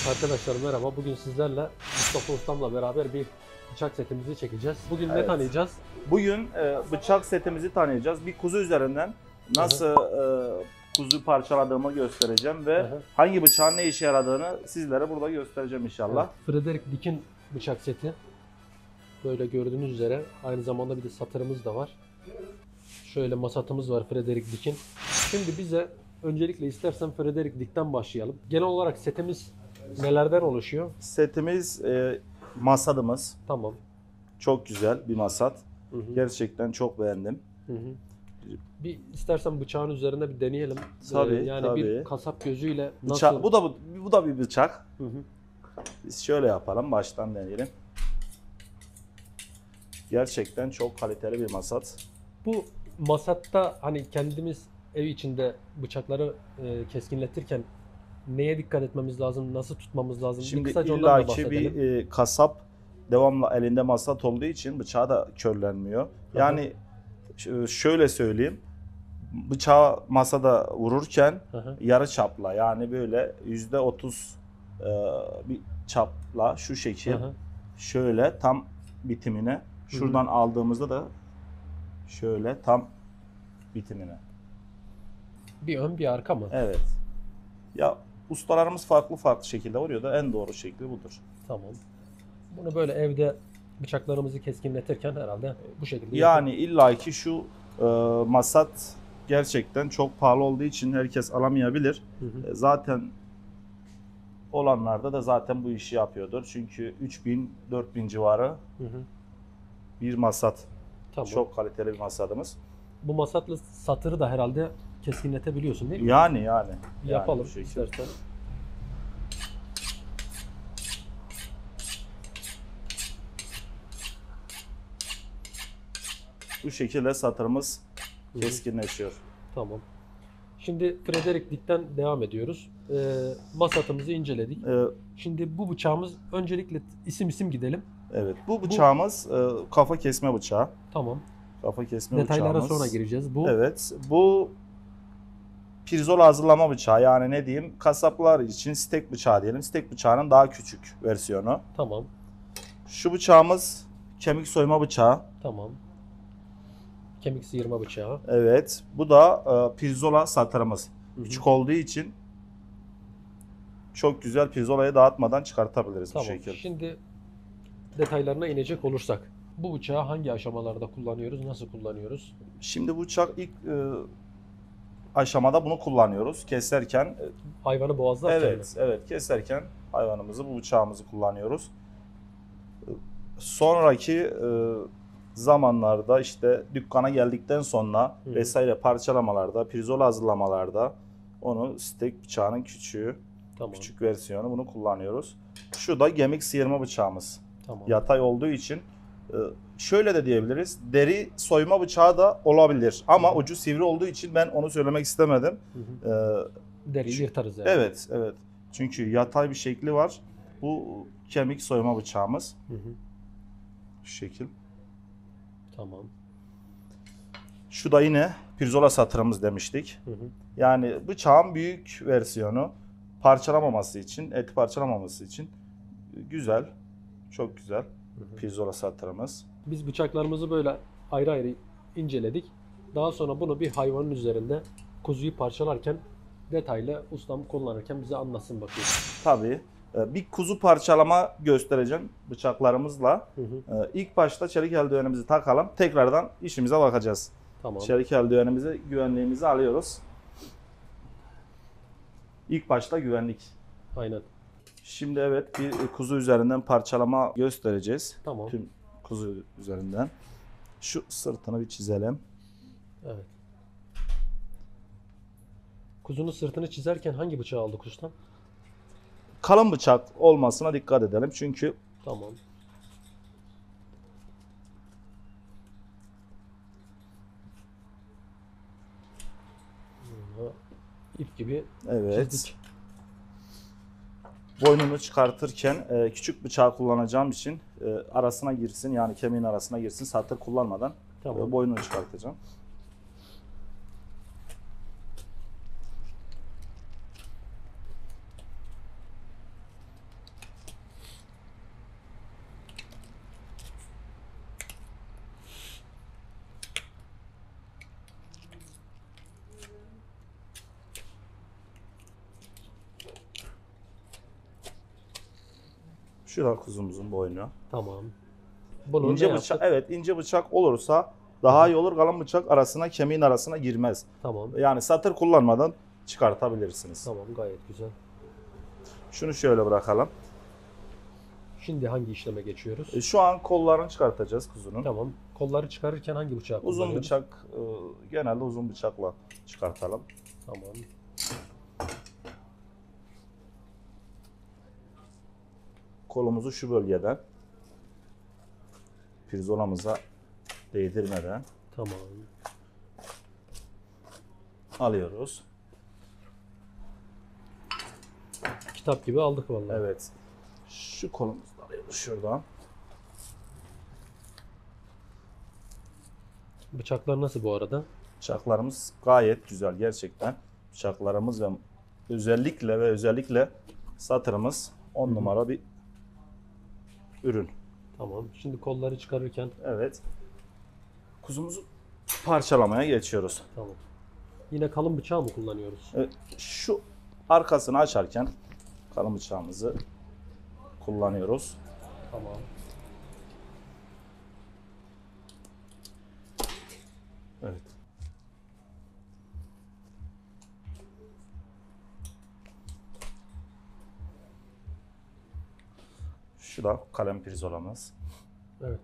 Arkadaşlar merhaba. Bugün sizlerle Mustafa Ustam'la beraber bir bıçak setimizi çekeceğiz. Bugün ne Evet. tanıyacağız? Bugün bıçak setimizi tanıyacağız. Bir kuzu üzerinden nasıl kuzu parçaladığımı göstereceğim ve hangi bıçağın ne işe yaradığını sizlere burada göstereceğim inşallah. Evet, Frederick Dick'in bıçak seti. Böyle gördüğünüz üzere aynı zamanda bir de satırımız da var. Şöyle masatımız var Frederick Dick'in. Şimdi bize öncelikle istersen Frederick Dick'ten başlayalım. Genel olarak setimiz nelerden oluşuyor? Setimiz masadımız. Tamam. Çok güzel bir masat. Hı hı. Gerçekten çok beğendim. Hı hı. Bir istersen bıçağın üzerinde bir deneyelim. Tabii, yani tabii. bir kasap gözüyle nasıl? Bıçak, bu da bir bıçak. Hı hı. Biz şöyle yapalım, baştan deneyelim. Gerçekten çok kaliteli bir masat. Bu masatta hani kendimiz ev içinde bıçakları keskinletirken neye dikkat etmemiz lazım, nasıl tutmamız lazım? Şimdi kısaca ondan da illaki bahsedelim. bir kasap devamlı elinde masat olduğu için bıçağı da körlenmiyor. Yani şöyle söyleyeyim, bıçağı masada vururken Hı. yarı çapla, yani böyle %30 bir çapla şu şekil, Hı hı. şöyle tam bitimine, şuradan aldığımızda da şöyle tam bitimine. Bir ön bir arka mı? Evet. Ya ustalarımız farklı şekilde vuruyor da en doğru şekli budur. Tamam. Bunu böyle evde bıçaklarımızı keskinletirken herhalde bu şekilde Yani illaki şu masat gerçekten çok pahalı olduğu için herkes alamayabilir. Hı hı. Zaten olanlarda da zaten bu işi yapıyordur. Çünkü 3000-4000 civarı Hı hı. bir masat. Tamam. Çok kaliteli bir masadımız. Bu masatlı satırı da herhalde keskinletebiliyorsun değil mi? Yani. Bir yapalım bu şekilde. istersen. Bu şekilde satırımız Hı hı. keskinleşiyor. Tamam. Şimdi Frederick Dick'ten devam ediyoruz. Masatımızı inceledik. Şimdi bu bıçağımız öncelikle isim gidelim. Evet. Bu bıçağımız kafa kesme bıçağı. Tamam. Kafa kesme Detaylara bıçağımız. sonra gireceğiz. Bu Evet. Bu pirzola hazırlama bıçağı, yani ne diyeyim, kasaplar için steak bıçağı diyelim. Steak bıçağının daha küçük versiyonu. tamam. Şu bıçağımız kemik soyma bıçağı. Tamam. Kemik sıyırma bıçağı. Evet. Bu da pirzola satırımız. Hı hı. Küçük olduğu için çok güzel, pirzolayı dağıtmadan çıkartabiliriz Tamam. bu şekilde. Şimdi detaylarına inecek olursak. Bu bıçağı hangi aşamalarda kullanıyoruz? Nasıl kullanıyoruz? Şimdi bu bıçak ilk aşamada bunu kullanıyoruz. Keserken Hayvanı boğazlarken mi? evet, keserken hayvanımızı, bu bıçağımızı kullanıyoruz. Sonraki zamanlarda işte dükkana geldikten sonra vesaire parçalamalarda, pirzola hazırlamalarda onu steak bıçağının Tamam. küçük versiyonu, bunu kullanıyoruz. Şu da kemik sıyırma bıçağımız. Tamam. Yatay olduğu için şöyle de diyebiliriz. Deri soyma bıçağı da olabilir ama ucu sivri olduğu için ben onu söylemek istemedim. Hı hı. Deriyi yırtarız yani. Evet. Çünkü yatay bir şekli var. Bu kemik soyma bıçağımız. Hı hı. Şu şekil. Tamam. Şu da yine pirzola satırımız demiştik. Hı hı. Yani bıçağın büyük versiyonu, parçalamaması için, eti parçalamaması için güzel. Çok güzel. Pirzola satırımız. Biz bıçaklarımızı böyle ayrı ayrı inceledik. Daha sonra bunu bir hayvanın üzerinde kuzuyu parçalarken detaylı ustam kullanırken bize anlatsın bakayım. Tabii. Bir kuzu parçalama göstereceğim bıçaklarımızla. Hı hı. İlk başta çelik eldivenimizi takalım. Tekrardan işimize bakacağız. Tamam. Çelik eldivenimizi, güvenliğimizi alıyoruz. İlk başta güvenlik. Aynen. Şimdi evet, bir kuzu üzerinden parçalama göstereceğiz. Tamam. Tüm kuzu üzerinden. Şu sırtını bir çizelim. Evet. Kuzunun sırtını çizerken hangi bıçağı aldık ustam? Kalın bıçak olmasına dikkat edelim çünkü Tamam. İp gibi evet, çizdik. boynunu çıkartırken küçük bıçağı kullanacağım için arasına girsin, yani kemiğin arasına girsin, satır kullanmadan Tamam. boynunu çıkartacağım. Şu da kuzumuzun boynu. Tamam. Bunu İnce ne bıçak, yaptık? evet, ince bıçak olursa daha iyi olur. Kalın bıçak arasına, kemiğin arasına girmez. Tamam. Yani satır kullanmadan çıkartabilirsiniz. Tamam, gayet güzel. Şunu şöyle bırakalım. Şimdi hangi işleme geçiyoruz? Şu an kollarını çıkartacağız kuzunun. Tamam. Kolları çıkarırken hangi bıçağı Uzun kullanıyoruz? bıçak, genelde uzun bıçakla çıkartalım. Tamam. Kolumuzu şu bölgeden pirzolamıza değdirmeden Tamam. alıyoruz. Kitap gibi aldık vallahi. Evet. Şu kolumuzu da alıyoruz şuradan. Bıçaklar nasıl bu arada? Bıçaklarımız gayet güzel gerçekten. Bıçaklarımız ve özellikle satırımız 10 numara bir ürün. Tamam. Şimdi kolları çıkarırken Evet. Kuzumuzu parçalamaya geçiyoruz. tamam. Yine kalın bıçağı mı kullanıyoruz? Evet, şu arkasını açarken kalın bıçağımızı kullanıyoruz. Tamam. Evet. Şu da kalem pirzolamız. Evet.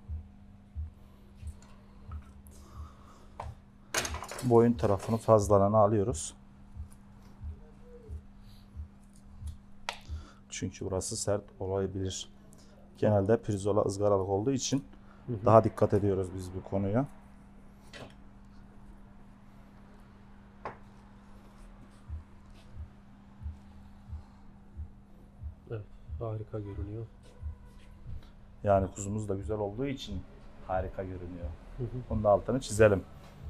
Boyun tarafını fazlalığını alıyoruz. Çünkü burası sert olabilir. Genelde pirzola ızgaralık olduğu için daha dikkat ediyoruz biz bu konuya. Evet. Harika görünüyor. Yani kuzumuz da güzel olduğu için harika görünüyor. Hı hı. Onun da altını çizelim.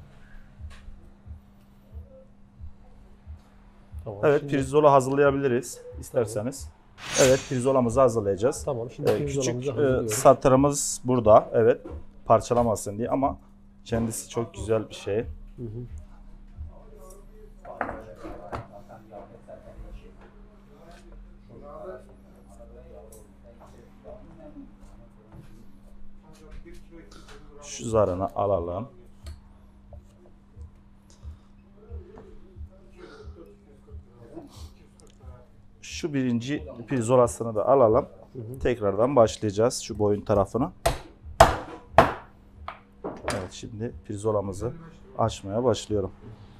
Tamam. Evet, Şimdi, pirzola hazırlayabiliriz isterseniz. Evet, pirzolamızı hazırlayacağız. tamam. Şimdi Küçük pirzolamızı hazırlıyoruz. satırımız burada. Evet, parçalamasın diye ama kendisi çok güzel bir şey. Hı hı. Şu zarını alalım. Şu birinci pirzolasını da alalım. Tekrardan başlayacağız şu boyun tarafını. Evet, şimdi pirzolamızı açmaya başlıyorum.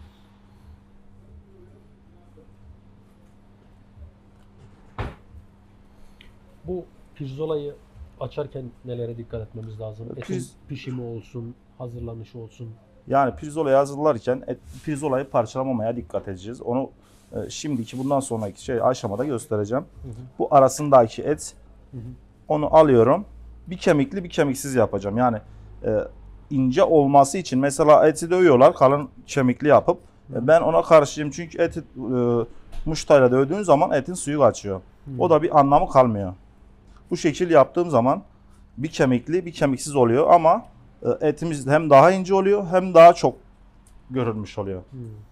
Bu pirzolayı açarken nelere dikkat etmemiz lazım? Etin pişimi olsun, hazırlanışı olsun. Yani pirzolayı hazırlarken pirzolayı parçalamamaya dikkat edeceğiz. Onu şimdiki bundan sonraki aşamada göstereceğim. Bu arasındaki et, onu alıyorum. Bir kemikli bir kemiksiz yapacağım. Yani ince olması için mesela eti dövüyorlar kalın kemikli yapıp. Ben ona karşıyım çünkü eti muştayla dövdüğün zaman etin suyu kaçıyor. O da bir anlamı kalmıyor. Bu şekil yaptığım zaman bir kemikli bir kemiksiz oluyor ama etimiz hem daha ince oluyor hem daha çok görülmüş oluyor.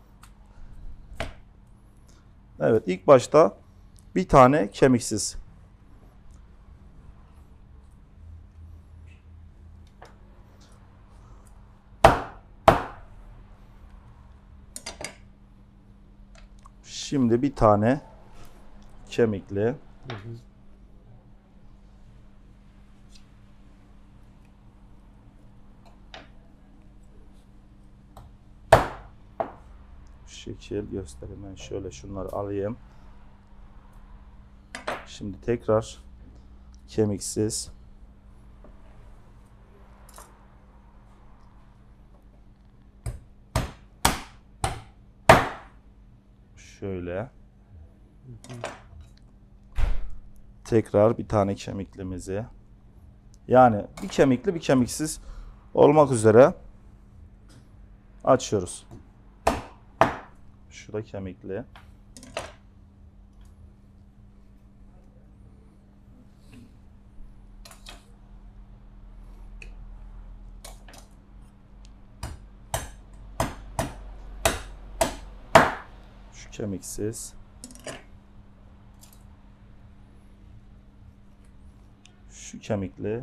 Evet, ilk başta bir tane kemiksiz. Şimdi bir tane kemikli. Şekil göstereyim, ben şöyle şunları alayım. Şimdi tekrar kemiksiz. Şöyle. Tekrar bir tane kemiklimizi. Yani bir kemikli bir kemiksiz olmak üzere açıyoruz. Şu da kemikli. Şu kemiksiz. kemikli.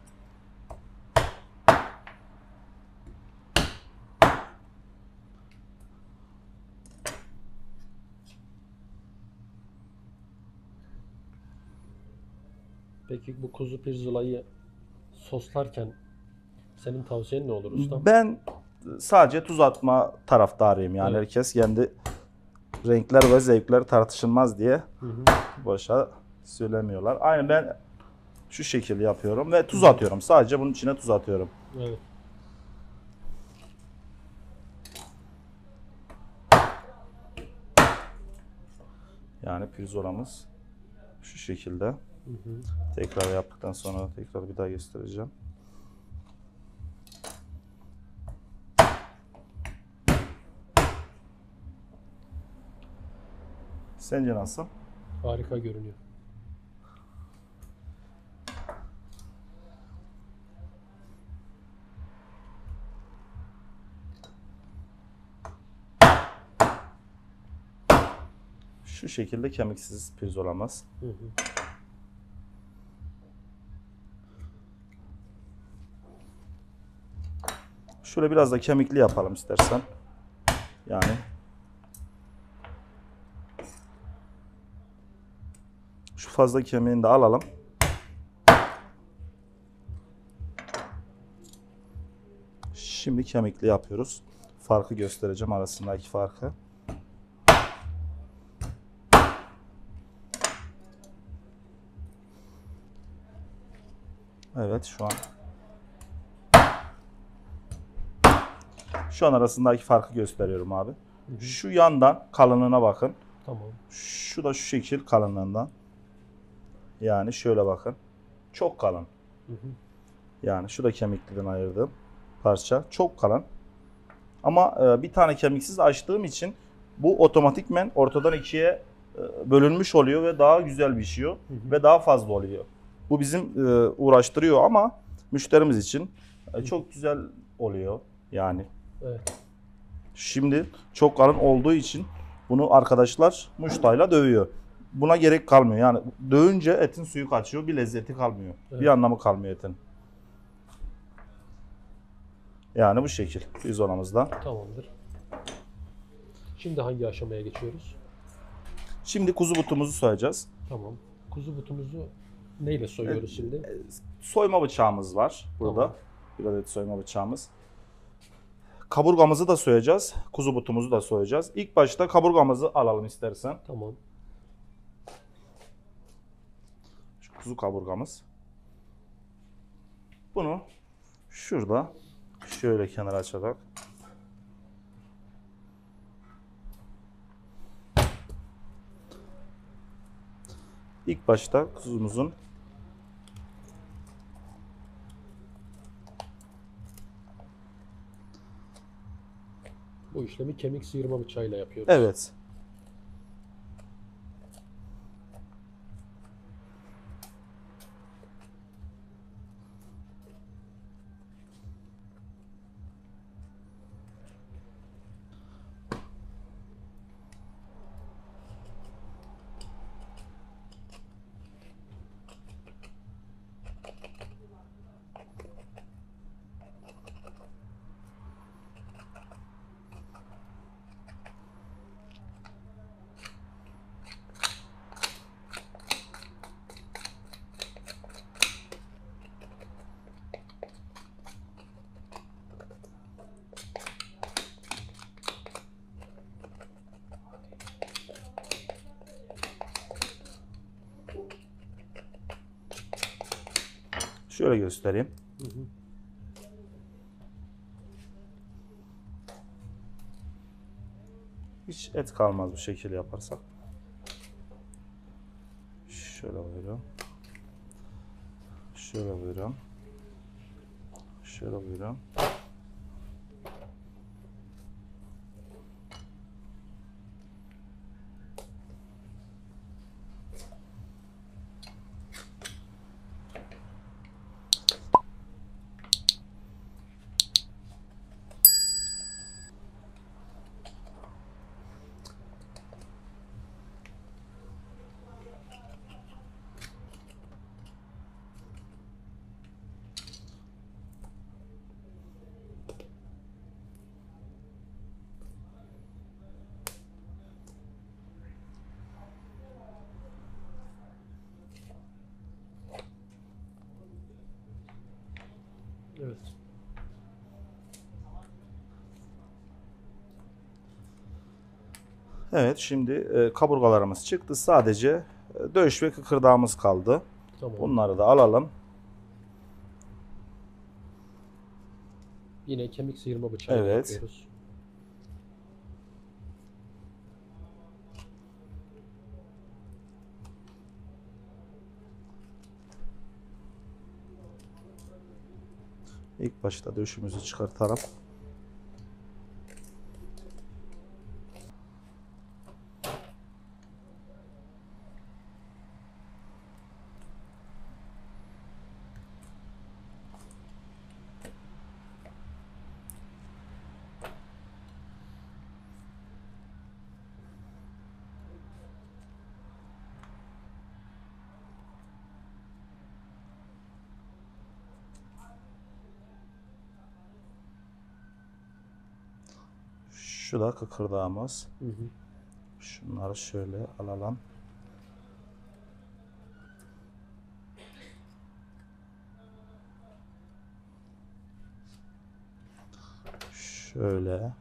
Peki bu kuzu pirzolayı soslarken senin tavsiyen ne olur ustam? Ben sadece tuz atma taraftarıyım. Yani Evet. herkes kendi renkler ve zevkler tartışılmaz diye Hı hı. boşa söylemiyorlar. Aynı ben şu şekilde yapıyorum ve tuz atıyorum. Sadece bunun içine tuz atıyorum. Evet. Yani pirzolamız şu şekilde. Hı hı. Tekrar yaptıktan sonra tekrar bir daha göstereceğim. Sence nasıl? Harika görünüyor. Şu şekilde kemiksiz pirzolamız. Hı hı. Şöyle biraz da kemikli yapalım istersen. Yani şu fazla kemiğini de alalım. Şimdi kemikli yapıyoruz. Farkı göstereceğim, arasındaki farkı. Evet, şu an arasındaki farkı gösteriyorum abi. Hı hı. Şu yandan kalınlığına bakın. Tamam. Şu da şu şekil kalınlığından. Yani şöyle bakın. Çok kalın. Hı hı. Yani şu da kemikliden ayırdığım parça. Çok kalın. Ama bir tane kemiksiz açtığım için bu otomatikmen ortadan ikiye bölünmüş oluyor ve daha güzel pişiyor Hı hı. ve daha fazla oluyor. Bu bizim uğraştırıyor ama müşterimiz için çok güzel oluyor yani. Evet. Şimdi çok kalın olduğu için bunu arkadaşlar muştayla dövüyor. Buna gerek kalmıyor. Yani dövünce etin suyu kaçıyor, bir lezzeti kalmıyor. Evet. Bir anlamı kalmıyor etin. Yani bu şekil pirzolamızda. Tamamdır. Şimdi hangi aşamaya geçiyoruz? Şimdi kuzu butumuzu soyacağız. Tamam. Kuzu butumuzu neyle soyuyoruz şimdi? Soyma bıçağımız var burada. Tamam. Bir adet soyma bıçağımız. Kaburgamızı da soyacağız. Kuzu butumuzu da soyacağız. İlk başta kaburgamızı alalım istersen. Tamam. Şu kuzu kaburgamız. Bunu şurada şöyle kenara açarak ilk başta kuzumuzun Bu işlemi kemik sıyırma bıçağıyla yapıyoruz. evet. Şöyle göstereyim. Hı hı. Hiç et kalmaz bu şekilde yaparsak. Şöyle buyurun. Şöyle buyurun. Şöyle buyurun. Evet, şimdi kaburgalarımız çıktı. Sadece döş ve kıkırdağımız kaldı. Tamam. Bunları da alalım. Yine kemik sıyırma bıçağıyla Evet. yapıyoruz. İlk başta döşümüzü çıkartalım. Şu da kıkırdağımız. Hı hı. Şunları şöyle alalım. Şöyle.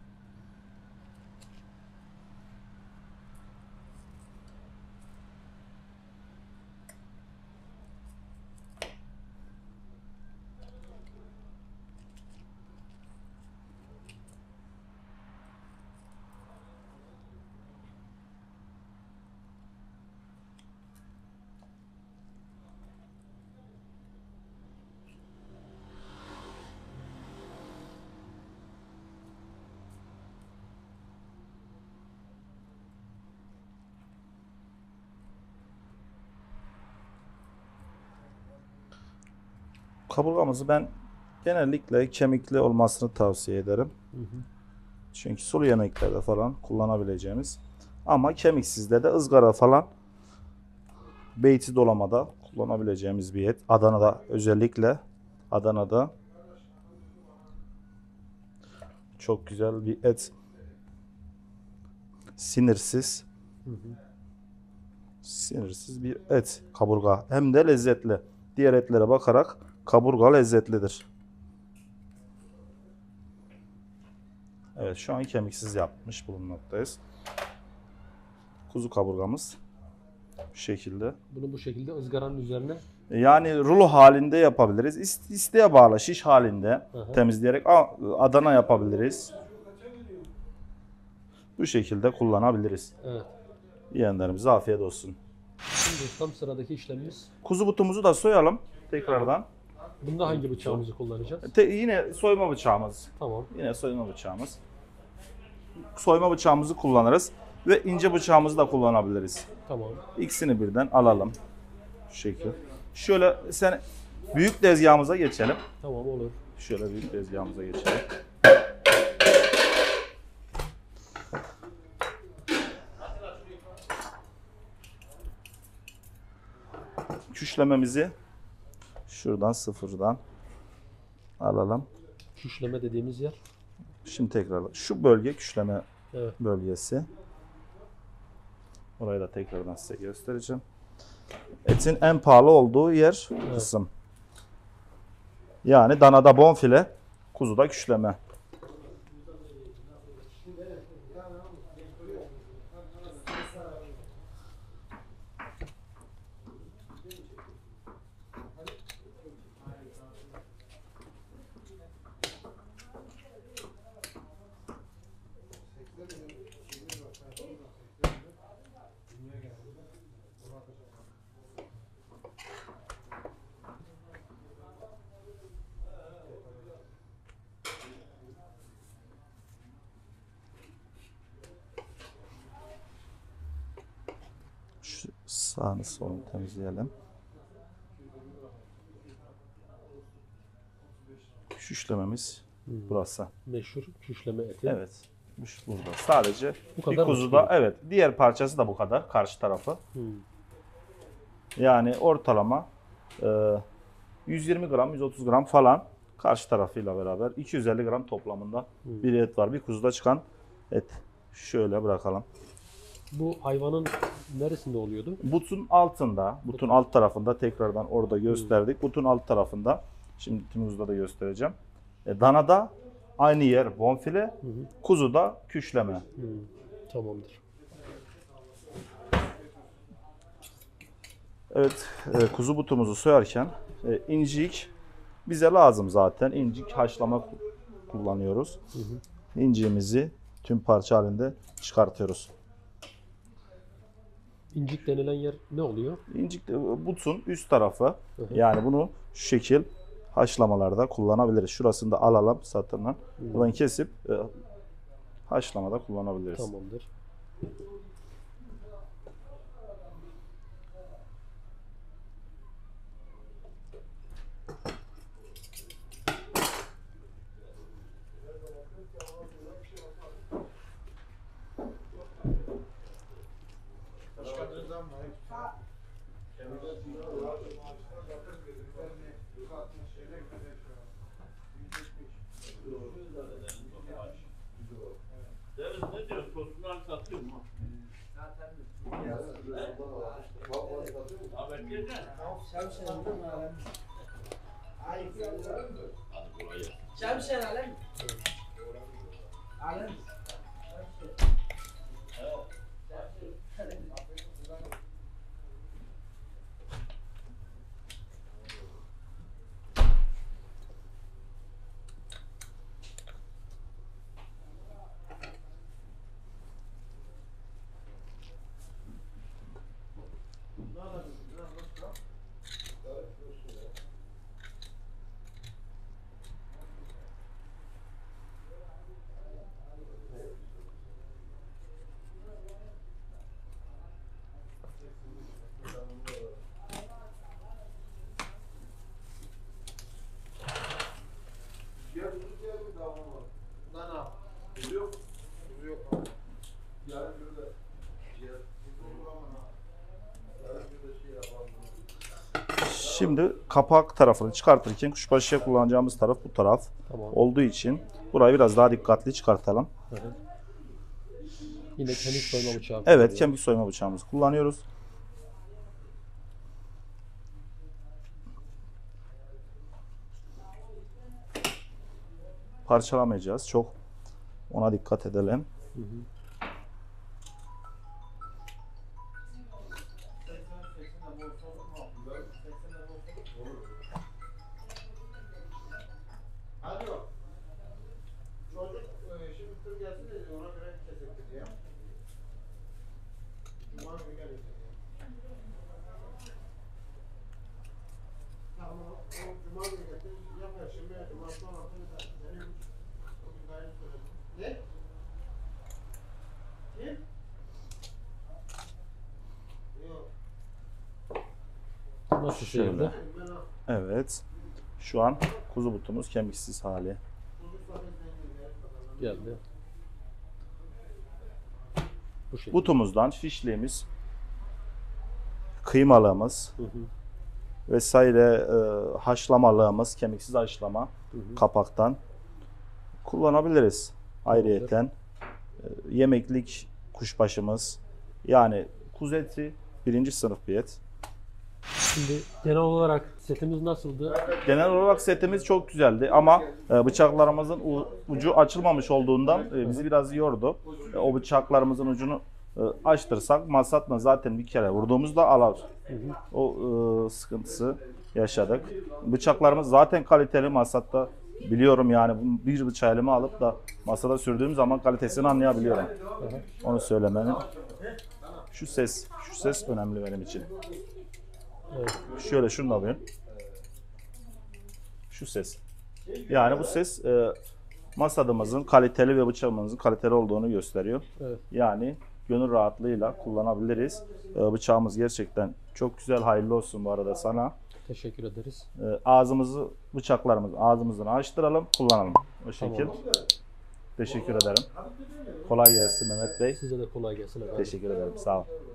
Kaburgamızı ben genellikle kemikli olmasını tavsiye ederim. Hı hı. Çünkü sulu yemeklerde falan kullanabileceğimiz. Ama kemiksizde de ızgara falan, beyti dolamada kullanabileceğimiz bir et. Adana'da, özellikle Adana'da çok güzel bir et. Sinirsiz. Hı hı. Sinirsiz bir et kaburga. Hem de lezzetli. Diğer etlere bakarak kaburga lezzetlidir. Evet, şu an kemiksiz yapmış bulunmaktayız. Kuzu kaburgamız bu şekilde. Bunu bu şekilde ızgaranın üzerine Yani rulo halinde yapabiliriz. İsteğe bağlı, şiş halinde Aha. temizleyerek Adana yapabiliriz. Bu şekilde kullanabiliriz. evet. Yiyenlerimize afiyet olsun. Şimdi tam sıradaki işlemimiz. Kuzu butumuzu da soyalım tekrardan. Bunda hangi bıçağımızı kullanacağız? Yine soyma bıçağımız. Tamam. Yine soyma bıçağımız. Soyma bıçağımızı kullanırız ve ince bıçağımızı da kullanabiliriz. Tamam. İkisini birden alalım. Şu şekil. Şöyle sen büyük tezgahımıza geçelim. Tamam, olur. Şöyle büyük tezgahımıza geçelim. Küşlememizi şuradan sıfırdan alalım. Küşleme dediğimiz yer. Şimdi tekrar şu bölge küşleme Evet. bölgesi. Orayı da tekrardan size göstereceğim. Etin en pahalı olduğu yer kısım. Yani danada bonfile, kuzuda küşleme. Şu sağını solunu temizleyelim. Küşlememiz burası. Meşhur küşleme eti. Evet. Burada. Sadece Bu bir kadar mı kuzuda, çıkıyor? evet. Diğer parçası da bu kadar. Karşı tarafı. Yani ortalama 120 gram, 130 gram falan karşı tarafıyla beraber 250 gram toplamında bir et var. Bir kuzuda çıkan et. Şöyle bırakalım. Bu hayvanın neresinde oluyordu? Butun altında, butun alt tarafında tekrardan orada gösterdik. Butun alt tarafında. Şimdi tümümüzde de göstereceğim. Danada aynı yer bonfile, kuzuda küşleme. Tamamdır. Evet, kuzu butumuzu soyarken incik bize lazım zaten. İncik haşlama kullanıyoruz. İnciğimizi tüm parça halinde çıkartıyoruz. İncik denilen yer ne oluyor? İncik butun üst tarafı. Yani bunu şu şekil haşlamalarda kullanabiliriz. Şurasını da alalım satırdan. Buradan kesip haşlamada kullanabiliriz. Tamamdır. Ne diyor? Tosunlar satıyor mu? Abi bekleyeceksin. Şemsiyen alem. Alem. Şimdi kapak tarafını çıkartırken kuşbaşıya kullanacağımız taraf bu taraf olduğu için burayı biraz daha dikkatli çıkartalım. Yine kemik soyma bıçağı. Evet, kemik soyma bıçağımızı kullanıyoruz. Parçalamayacağız. Çok ona dikkat edelim. Nasıl seyirde? Evet. Şu an kuzu butumuz kemiksiz hali. Geldi. Bu şekilde. Butumuzdan şişliğimiz, kıymalığımız vesaire haşlamalığımız, kemiksiz haşlama kapaktan kullanabiliriz. Ayrıyeten yemeklik kuşbaşımız, yani kuzu eti birinci sınıf bir et. Şimdi genel olarak setimiz nasıldı? Genel olarak setimiz çok güzeldi ama bıçaklarımızın ucu açılmamış olduğundan bizi biraz yordu. O bıçaklarımızın ucunu açtırsak masatla zaten bir kere vurduğumuzda alar. O sıkıntısı yaşadık. Bıçaklarımız zaten kaliteli masatta, biliyorum yani bir bıçağı elime alıp da masada sürdüğüm zaman kalitesini anlayabiliyorum. Onu söylemenin. Şu ses önemli benim için. Evet. Şöyle şunu alayım. Şu ses. Yani bu ses masadımızın kaliteli ve bıçağımızın kaliteli olduğunu gösteriyor. Evet. Yani gönül rahatlığıyla kullanabiliriz. Bıçağımız gerçekten çok güzel. Hayırlı olsun bu arada sana. Teşekkür ederiz. Bıçaklarımızı ağzımızdan açtıralım, kullanalım. O şekil. Tamam. Teşekkür ederim. Kolay gelsin Mehmet Bey. Size de kolay gelsin efendim. Teşekkür ederim. Sağ olun.